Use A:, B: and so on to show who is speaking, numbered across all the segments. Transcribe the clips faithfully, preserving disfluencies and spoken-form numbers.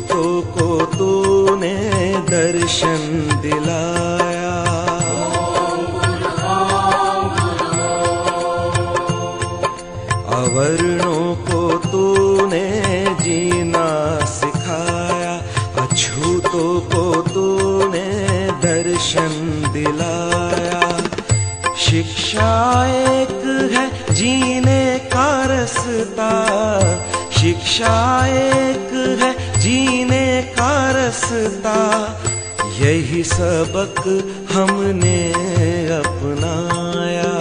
A: अछूतों को तूने दर्शन दिलाया। अवर्णों को तूने जीना सिखाया, अछूतों को तूने दर्शन दिलाया। शिक्षा एक है जीने का रास्ता, शिक्षा एक है जीने का रास्ता, यही सबक हमने अपनाया।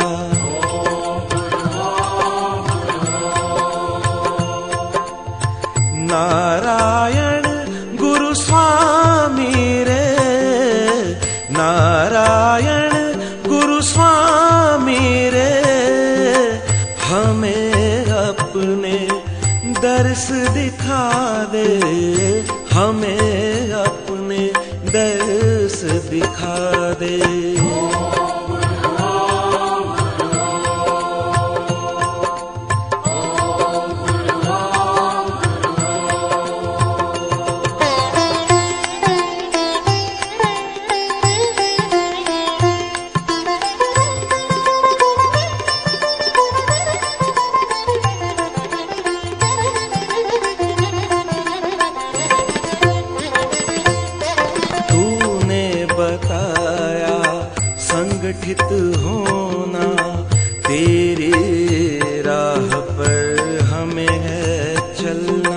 A: नारायण गुरु स्वामी रे, नारायण गुरु स्वामी रे, हमें अपने दर्श दिखा दे, हमें अपने दर्श दिखा दे। बताया संगठित होना, तेरी राह पर हमें है चलना।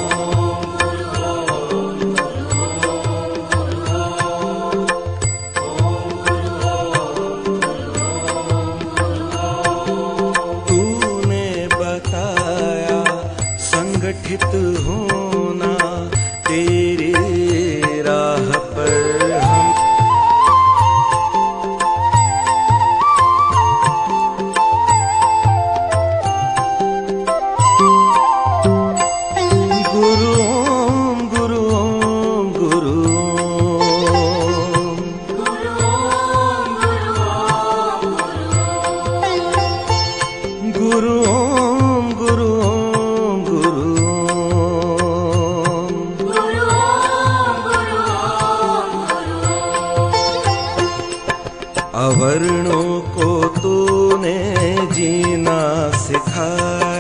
A: तूने बताया संगठित होना, तेरी राह पर गुरु ओम गुरु ओम गुरु ओम गुरु ओम गुरु ओम गुरु ओम। अवर्णों को तूने जीना सिखाया,